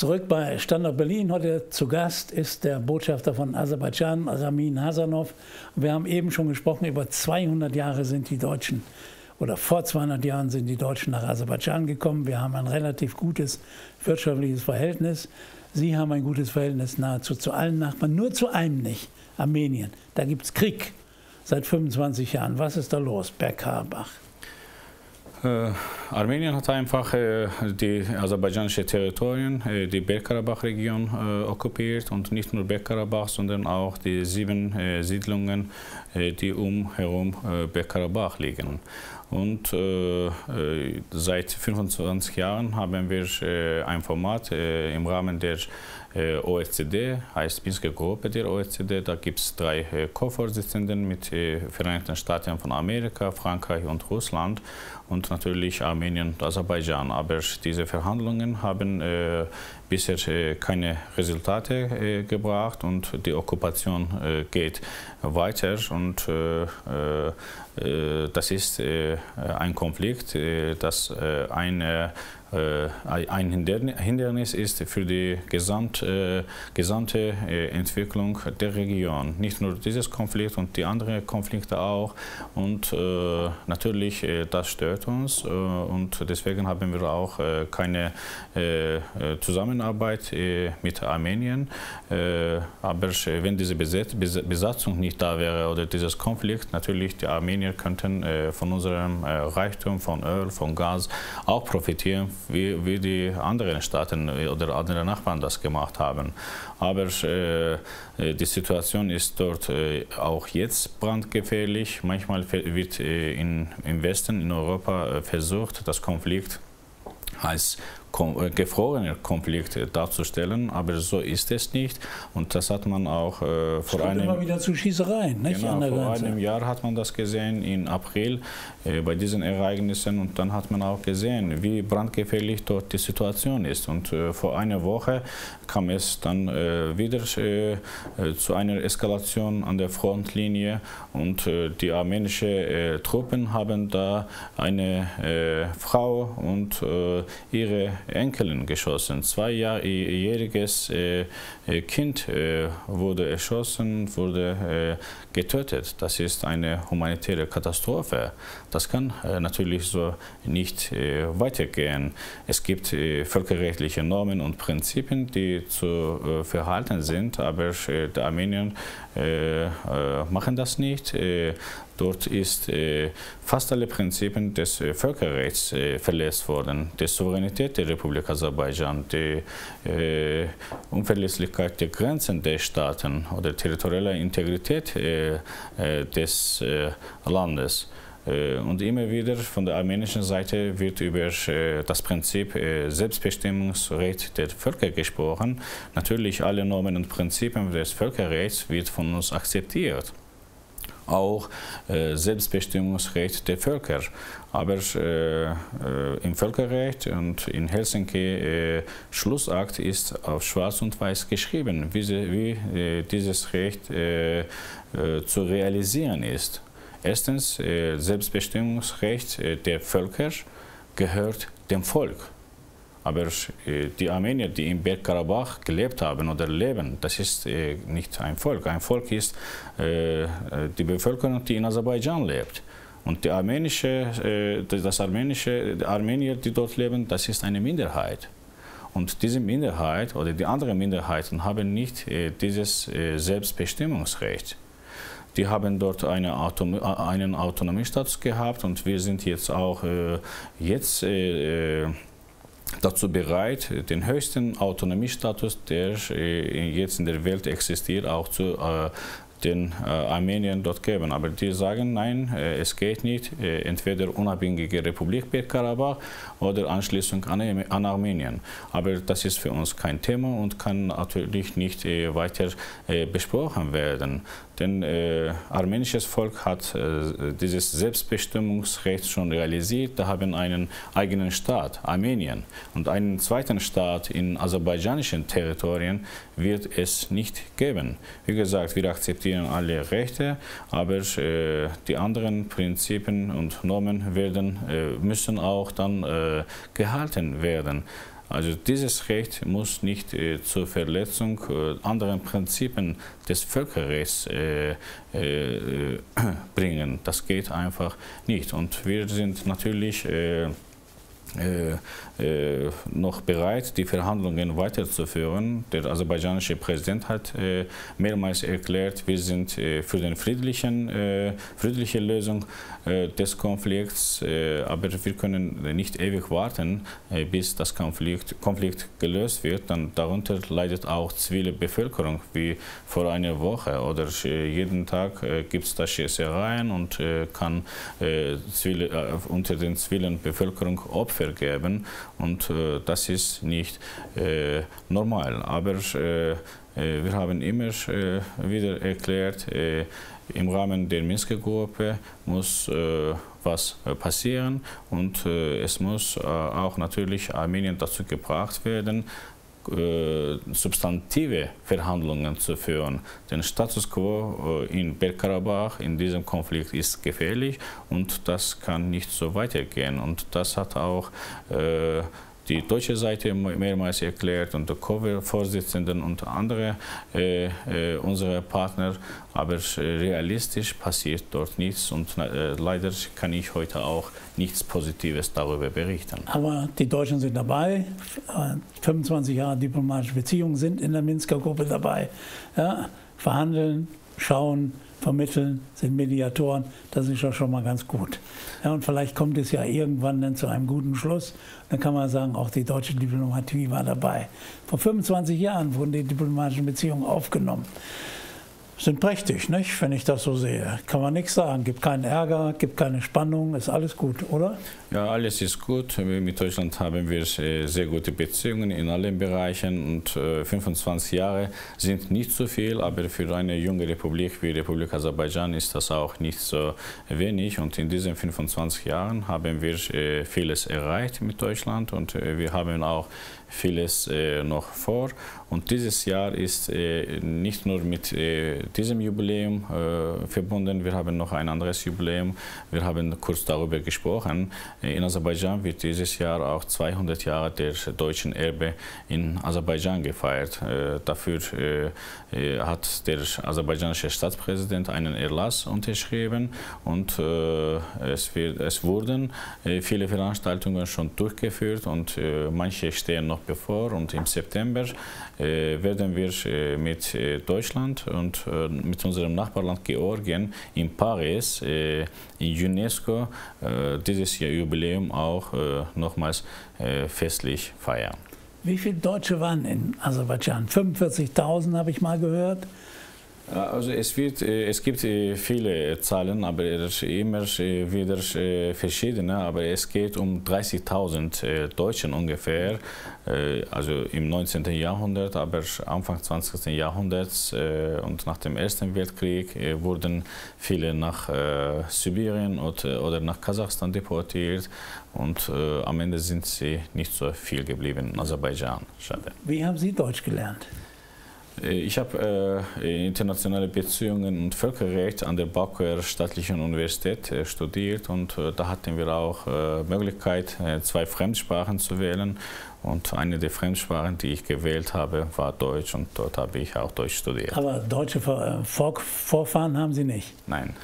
Zurück bei Standort Berlin. Heute zu Gast ist der Botschafter von Aserbaidschan, Ramin Hasanov. Wir haben eben schon gesprochen, über 200 Jahre sind die Deutschen, oder vor 200 Jahren sind die Deutschen nach Aserbaidschan gekommen. Wir haben ein relativ gutes wirtschaftliches Verhältnis. Sie haben ein gutes Verhältnis nahezu zu allen Nachbarn, nur zu einem nicht, Armenien. Da gibt es Krieg seit 25 Jahren. Was ist da los, Bergkarabach? Armenien hat einfach die aserbaidschanischen Territorien, die Bergkarabach-Region okkupiert, und nicht nur Bergkarabach, sondern auch die 7 Siedlungen, die herum Bergkarabach liegen. Und seit 25 Jahren haben wir ein Format im Rahmen der OECD, heißt Minsker Gruppe der OECD. Da gibt es 3 Co-Vorsitzenden mit Vereinigten Staaten von Amerika, Frankreich und Russland und natürlich Armenien und Aserbaidschan. Aber diese Verhandlungen haben bisher keine Resultate gebracht und die Okkupation geht weiter. Und das ist ein Konflikt, das ein Hindernis ist für die gesamte Entwicklung der Region. Nicht nur dieses Konflikt und die anderen Konflikte auch. Und natürlich, das stört uns, und deswegen haben wir auch keine Zusammenarbeit mit Armenien. Aber wenn diese Besatzung nicht da wäre oder dieses Konflikt, natürlich die Armenier könnten von unserem Reichtum, von Öl, von Gas auch profitieren, wie die anderen Staaten oder andere Nachbarn das gemacht haben. Aber die Situation ist dort auch jetzt brandgefährlich. Manchmal wird im Westen, in Europa, versucht, das Konflikt als gefrorener Konflikt darzustellen, aber so ist es nicht. Und das hat man auch vor wieder zu Schießereien, nicht? Genau, vor einem Jahr hat man das gesehen, im April, bei diesen Ereignissen. Und dann hat man auch gesehen, wie brandgefährlich dort die Situation ist. Und vor einer Woche kam es dann wieder zu einer Eskalation an der Frontlinie. Und die armenischen Truppen haben da eine Frau und ihre Enkelin geschossen. 2-jähriges Kind wurde erschossen, wurde getötet. Das ist eine humanitäre Katastrophe. Das kann natürlich so nicht weitergehen. Es gibt völkerrechtliche Normen und Prinzipien, die zu verhalten sind, aber die Armenier machen das nicht. Dort ist fast alle Prinzipien des Völkerrechts verletzt worden. Die Souveränität der Republik Aserbaidschan, die Unverletzlichkeit der Grenzen der Staaten oder territoriale Integrität des Landes. Und immer wieder von der armenischen Seite wird über das Prinzip Selbstbestimmungsrecht der Völker gesprochen. Natürlich alle Normen und Prinzipien des Völkerrechts wird von uns akzeptiert. Auch Selbstbestimmungsrecht der Völker. Aber im Völkerrecht und in Helsinki Schlussakt ist auf Schwarz und Weiß geschrieben, wie dieses Recht zu realisieren ist. Erstens, Selbstbestimmungsrecht der Völker gehört dem Volk. Aber die Armenier, die in Bergkarabach gelebt haben oder leben, das ist nicht ein Volk. Ein Volk ist die Bevölkerung, die in Aserbaidschan lebt. Und die Armenier, die dort leben, das ist eine Minderheit. Und diese Minderheit oder die anderen Minderheiten haben nicht dieses Selbstbestimmungsrecht. Die haben dort einen Autonomiestatus gehabt, und wir sind jetzt auch dazu bereit, den höchsten Autonomiestatus, der jetzt in der Welt existiert, auch zu den Armeniern dort geben. Aber die sagen, nein, es geht nicht, entweder unabhängige Republik Bergkarabach oder Anschließung an Armenien. Aber das ist für uns kein Thema und kann natürlich nicht weiter besprochen werden. Denn armenisches Volk hat dieses Selbstbestimmungsrecht schon realisiert. Da haben einen eigenen Staat, Armenien. Und einen zweiten Staat in aserbaidschanischen Territorien wird es nicht geben. Wie gesagt, wir akzeptieren alle Rechte, aber die anderen Prinzipien und Normen müssen auch dann gehalten werden. Also dieses Recht muss nicht zur Verletzung anderen Prinzipien des Völkerrechts bringen. Das geht einfach nicht. Und wir sind natürlich noch bereit, die Verhandlungen weiterzuführen. Der aserbaidschanische Präsident hat mehrmals erklärt, wir sind für eine friedliche Lösung des Konflikts, aber wir können nicht ewig warten, bis das Konflikt gelöst wird. Dann darunter leidet auch zivile Bevölkerung, wie vor einer Woche. Oder jeden Tag gibt es da Schießereien und kann unter den zivilen Bevölkerung Opfer geben, und das ist nicht normal. Aber wir haben immer wieder erklärt, im Rahmen der Minsker Gruppe muss was passieren, und es muss auch natürlich Armenien dazu gebracht werden, substantive Verhandlungen zu führen. Der Status quo in Bergkarabach in diesem Konflikt ist gefährlich, und das kann nicht so weitergehen. Und das hat auch die deutsche Seite mehrmals erklärt, und der COVER-Vorsitzenden und andere unsere Partner, aber realistisch passiert dort nichts, und leider kann ich heute auch nichts Positives darüber berichten. Aber die Deutschen sind dabei, 25 Jahre diplomatische Beziehungen sind in der Minsker Gruppe dabei, ja, verhandeln, schauen, vermitteln, sind Mediatoren, das ist ja schon mal ganz gut. Ja, und vielleicht kommt es ja irgendwann dann zu einem guten Schluss. Dann kann man sagen, auch die deutsche Diplomatie war dabei. Vor 25 Jahren wurden die diplomatischen Beziehungen aufgenommen. Sind prächtig, nicht? Wenn ich das so sehe. Kann man nichts sagen. Gibt keinen Ärger, gibt keine Spannung, ist alles gut, oder? Ja, alles ist gut. Mit Deutschland haben wir sehr gute Beziehungen in allen Bereichen, und 25 Jahre sind nicht so viel, aber für eine junge Republik wie Republik Aserbaidschan ist das auch nicht so wenig. Und in diesen 25 Jahren haben wir vieles erreicht mit Deutschland, und wir haben auch vieles noch vor. Und dieses Jahr ist nicht nur mit diesem Jubiläum verbunden, wir haben noch ein anderes Jubiläum. Wir haben kurz darüber gesprochen. In Aserbaidschan wird dieses Jahr auch 200 Jahre der deutschen Erbe in Aserbaidschan gefeiert. Dafür hat der aserbaidschanische Staatspräsident einen Erlass unterschrieben, und es wurden viele Veranstaltungen schon durchgeführt, und manche stehen noch bevor. Und im September werden wir mit Deutschland und mit unserem Nachbarland Georgien in Paris in UNESCO dieses Jubiläum auch nochmals festlich feiern. Wie viele Deutsche waren in Aserbaidschan? 45.000 habe ich mal gehört. Also es gibt viele Zahlen, aber immer wieder verschiedene. Aber es geht um 30.000 Deutschen ungefähr, also im 19. Jahrhundert, aber Anfang 20. Jahrhunderts und nach dem Ersten Weltkrieg wurden viele nach Sibirien oder nach Kasachstan deportiert, und am Ende sind sie nicht so viel geblieben in Aserbaidschan. Schade. Wie haben Sie Deutsch gelernt? Ich habe internationale Beziehungen und Völkerrecht an der Bakuer Staatlichen Universität studiert, und da hatten wir auch Möglichkeit, 2 Fremdsprachen zu wählen, und eine der Fremdsprachen, die ich gewählt habe, war Deutsch, und dort habe ich auch Deutsch studiert. Aber deutsche Vorfahren haben Sie nicht? Nein.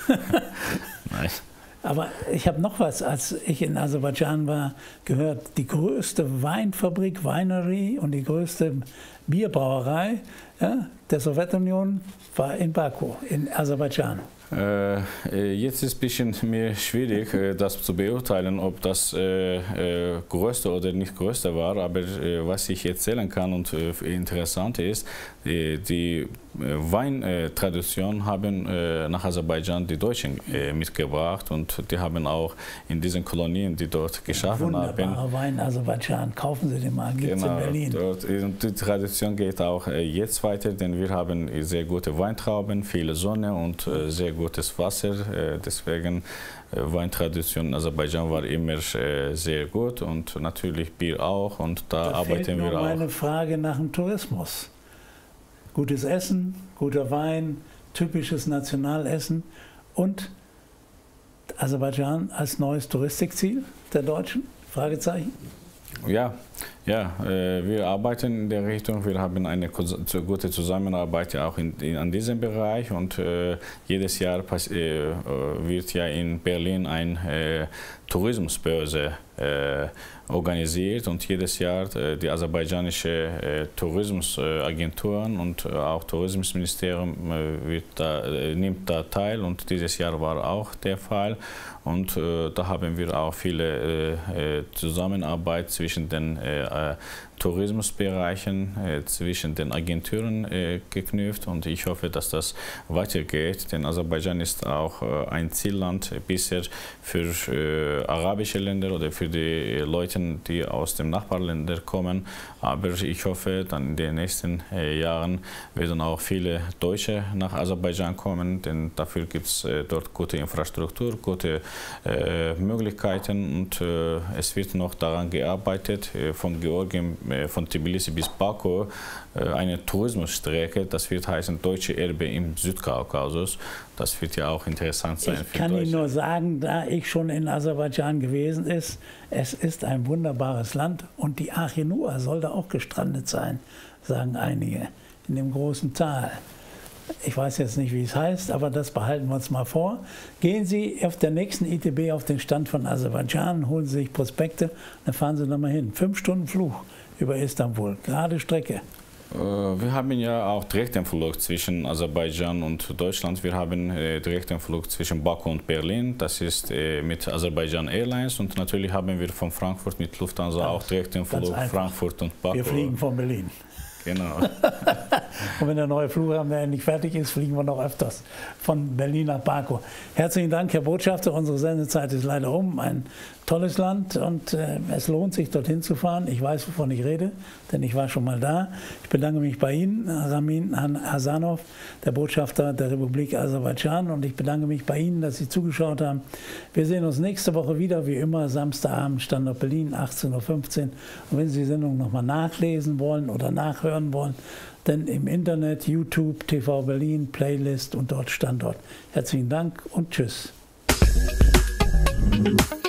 Nein. Aber ich habe noch was, als ich in Aserbaidschan war, gehört, die größte Weinfabrik, Winery, und die größte Bierbrauerei, ja, der Sowjetunion war in Baku, in Aserbaidschan. Jetzt ist es ein bisschen mehr schwierig, das zu beurteilen, ob das größte oder nicht größte war. Aber was ich erzählen kann und interessant ist, die Weintradition haben nach Aserbaidschan die Deutschen mitgebracht, und die haben auch in diesen Kolonien, die dort geschaffen haben. Wunderbarer Wein Aserbaidschan, kaufen Sie den mal, gibt es in Berlin. Und die Tradition geht auch jetzt weiter, denn wir haben sehr gute Weintrauben, viele Sonne und sehr gutes Wasser. Deswegen Weintradition in Aserbaidschan war immer sehr gut, und natürlich Bier auch, und da arbeiten wir auch. Meine Frage nach dem Tourismus. Gutes Essen, guter Wein, typisches Nationalessen und Aserbaidschan als neues Touristikziel der Deutschen? Fragezeichen. Ja, Ja, wir arbeiten in der Richtung. Wir haben eine gute Zusammenarbeit auch an diesem Bereich und jedes Jahr wird ja in Berlin eine Tourismusbörse organisiert und jedes Jahr die aserbaidschanische Tourismusagenturen und auch Tourismusministerium nimmt da teil und dieses Jahr war auch der Fall. Und da haben wir auch viele Zusammenarbeit zwischen den Tourismusbereichen, zwischen den Agenturen geknüpft und ich hoffe, dass das weitergeht, denn Aserbaidschan ist auch ein Zielland bisher für arabische Länder oder für die Leute, die aus den Nachbarländern kommen, aber ich hoffe, dann in den nächsten Jahren werden auch viele Deutsche nach Aserbaidschan kommen, denn dafür gibt es dort gute Infrastruktur, gute Möglichkeiten und es wird noch daran gearbeitet, von Georgien, von Tbilisi bis Baku, eine Tourismusstrecke, das wird heißen Deutsche Erbe im Südkaukasus. Das wird ja auch interessant sein. Ich kann Ihnen nur sagen, da ich schon in Aserbaidschan gewesen ist, es ist ein wunderbares Land und die Achinua soll da auch gestrandet sein, sagen einige, in dem großen Tal. Ich weiß jetzt nicht, wie es heißt, aber das behalten wir uns mal vor. Gehen Sie auf der nächsten ITB auf den Stand von Aserbaidschan, holen Sie sich Prospekte, dann fahren Sie da mal hin. 5 Stunden Flug über Istanbul, gerade Strecke. Wir haben ja auch Direktflug zwischen Aserbaidschan und Deutschland. Wir haben Direktflug zwischen Baku und Berlin. Das ist mit Aserbaidschan Airlines und natürlich haben wir von Frankfurt mit Lufthansa auch Direktflug Frankfurt und Baku. Wir fliegen von Berlin. Genau. Und wenn der neue Flughafen endlich fertig ist, fliegen wir noch öfters von Berlin nach Baku. Herzlichen Dank, Herr Botschafter. Unsere Sendezeit ist leider um. Ein tolles Land und es lohnt sich, dorthin zu fahren. Ich weiß, wovon ich rede, denn ich war schon mal da. Ich bedanke mich bei Ihnen, Ramin Hasanov, der Botschafter der Republik Aserbaidschan. Und ich bedanke mich bei Ihnen, dass Sie zugeschaut haben. Wir sehen uns nächste Woche wieder, wie immer, Samstagabend, Standort Berlin, 18:15 Uhr. Und wenn Sie die Sendung nochmal nachlesen wollen oder nachhören wollen, dann im Internet, YouTube, TV Berlin, Playlist und dort Standort. Herzlichen Dank und tschüss.